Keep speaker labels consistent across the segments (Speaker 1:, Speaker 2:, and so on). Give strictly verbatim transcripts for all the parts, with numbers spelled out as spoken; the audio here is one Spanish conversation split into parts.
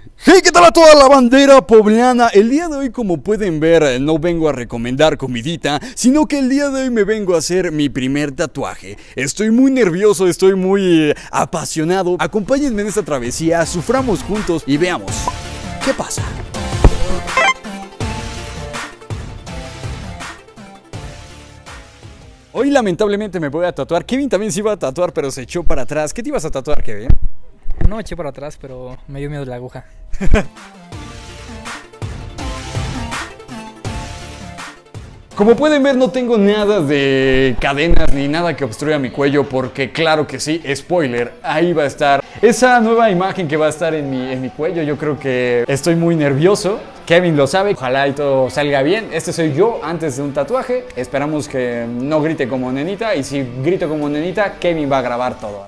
Speaker 1: Hey, ¿qué tal a toda la bandera poblana? El día de hoy, como pueden ver, no vengo a recomendar comidita, sino que el día de hoy me vengo a hacer mi primer tatuaje. Estoy muy nervioso, estoy muy eh, apasionado. Acompáñenme en esta travesía, suframos juntos y veamos qué pasa. Hoy lamentablemente me voy a tatuar. Kevin también se iba a tatuar, pero se echó para atrás. ¿Qué te ibas a tatuar, Kevin?
Speaker 2: No me eché para atrás, pero me dio miedo la aguja.
Speaker 1: Como pueden ver, no tengo nada de cadenas ni nada que obstruya mi cuello, porque claro que sí, spoiler, ahí va a estar esa nueva imagen que va a estar en mi, en mi cuello. Yo creo que estoy muy nervioso. Kevin lo sabe, ojalá y todo salga bien. Este soy yo antes de un tatuaje. Esperamos que no grite como nenita, y si grito como nenita, Kevin va a grabar todo.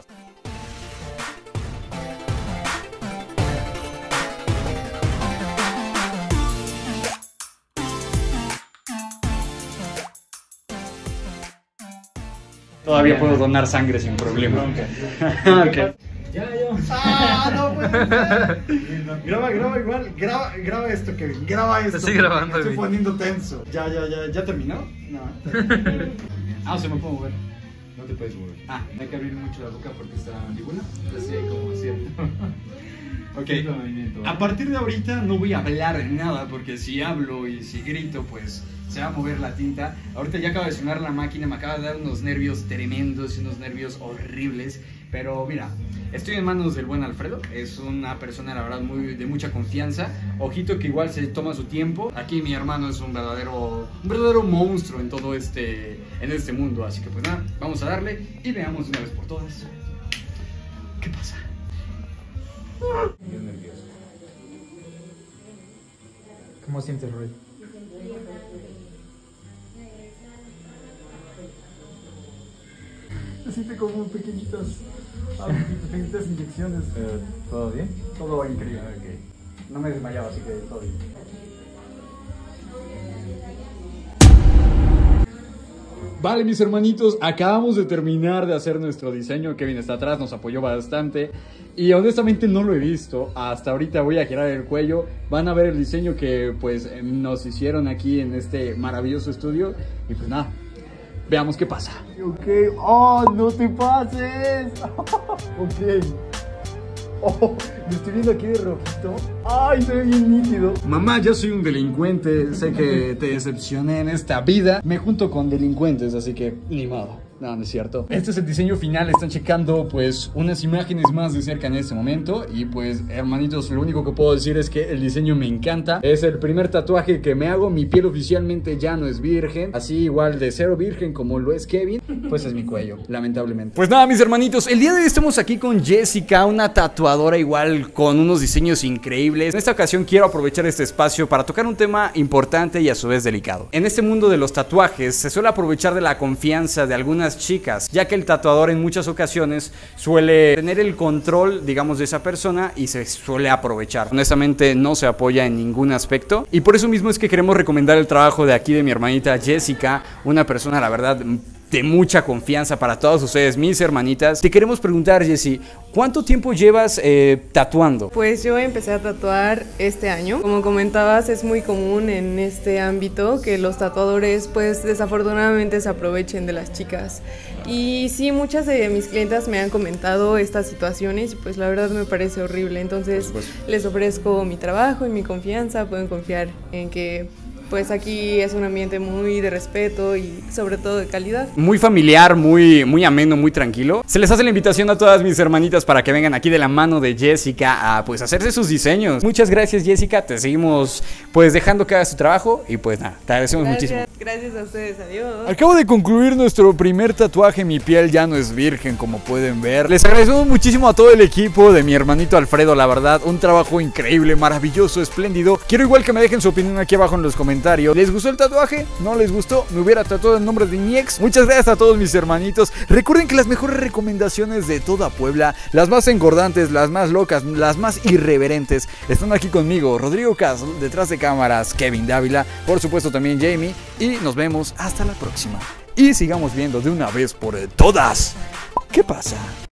Speaker 1: Todavía puedo donar sangre sin problema. Okay.
Speaker 3: Ya, ya. Ah, no puede ser. Graba, graba igual. Graba, graba esto, Kevin. Graba esto.
Speaker 2: Estoy grabando.
Speaker 3: Me estoy poniendo tenso. Ya, ya, ya. ¿Ya terminó? No.
Speaker 1: Ah, se me puede mover.
Speaker 3: No te puedes mover.
Speaker 1: Ah,
Speaker 3: hay que abrir mucho la boca porque está mandíbula. Así como cierto. Ok. A partir de ahorita no voy a hablar nada, porque si hablo y si grito, pues se va a mover la tinta. Ahorita ya acaba de sonar la máquina, me acaba de dar unos nervios tremendos y unos nervios horribles. Pero mira, estoy en manos del buen Alfredo. Es una persona, la verdad, muy de mucha confianza. Ojito que igual se toma su tiempo. Aquí mi hermano es un verdadero, un verdadero monstruo en todo este, en este mundo. Así que pues nada, vamos a darle y veamos de una vez por todas qué pasa. Yo nervioso.
Speaker 2: ¿Cómo sientes, Roy?
Speaker 3: Se siente como pequeñitas, pequeñitas inyecciones.
Speaker 2: Eh, ¿Todo bien?
Speaker 3: Todo va increíble.
Speaker 2: Okay.
Speaker 3: No me he desmayado, así que todo bien.
Speaker 1: Vale, mis hermanitos, acabamos de terminar de hacer nuestro diseño. Kevin está atrás, nos apoyó bastante. Y honestamente no lo he visto. Hasta ahorita voy a girar el cuello. Van a ver el diseño que pues nos hicieron aquí en este maravilloso estudio. Y pues nada, veamos qué pasa.
Speaker 3: Ok, oh, no te pases. Ok. Oh, me estoy viendo aquí de rojito. Ay, se ve bien nítido.
Speaker 1: Mamá, yo soy un delincuente. Sé que te decepcioné en esta vida. Me junto con delincuentes, así que ni modo. No, no es cierto. Este es el diseño final. Están checando pues unas imágenes más de cerca en este momento. Y pues, hermanitos, lo único que puedo decir es que el diseño me encanta. Es el primer tatuaje que me hago. Mi piel oficialmente ya no es virgen. Así igual de cero virgen como lo es Kevin. Pues es mi cuello, lamentablemente. Pues nada, mis hermanitos, el día de hoy estamos aquí con Jessica, una tatuadora igual con unos diseños increíbles. En esta ocasión quiero aprovechar este espacio para tocar un tema importante y a su vez delicado. En este mundo de los tatuajes se suele aprovechar de la confianza de algunas chicas, ya que el tatuador en muchas ocasiones suele tener el control, digamos, de esa persona y se suele aprovechar. Honestamente no se apoya en ningún aspecto, y por eso mismo es que queremos recomendar el trabajo de aquí de mi hermanita Jessica, una persona, la verdad, de mucha confianza para todos ustedes, mis hermanitas. Te queremos preguntar, Jessie, ¿cuánto tiempo llevas eh, tatuando?
Speaker 4: Pues yo empecé a tatuar este año. Como comentabas, es muy común en este ámbito que los tatuadores pues desafortunadamente se aprovechen de las chicas. Y sí, muchas de mis clientas me han comentado estas situaciones y pues la verdad me parece horrible. Entonces les ofrezco mi trabajo y mi confianza. Pueden confiar en que pues aquí es un ambiente muy de respeto y sobre todo de calidad. Muy
Speaker 1: familiar, muy, muy ameno, muy tranquilo. Se les hace la invitación a todas mis hermanitas para que vengan aquí de la mano de Jessica a pues hacerse sus diseños. Muchas gracias, Jessica, te seguimos pues dejando que hagas tu trabajo y pues nada, te agradecemos
Speaker 4: gracias,
Speaker 1: muchísimo.
Speaker 4: Gracias a ustedes, adiós.
Speaker 1: Acabo de concluir nuestro primer tatuaje, mi piel ya no es virgen, como pueden ver. Les agradecemos muchísimo a todo el equipo de mi hermanito Alfredo, la verdad, un trabajo increíble, maravilloso, espléndido. Quiero igual que me dejen su opinión aquí abajo en los comentarios. ¿Les gustó el tatuaje? ¿No les gustó? Me hubiera tatuado el nombre de mi ex. Muchas gracias a todos mis hermanitos. Recuerden que las mejores recomendaciones de toda Puebla, las más engordantes, las más locas, las más irreverentes, están aquí conmigo. Rodrigo Castle, detrás de cámaras, Kevin Dávila, por supuesto también Jamie. Y nos vemos hasta la próxima. Y sigamos viendo de una vez por todas. ¿Qué pasa?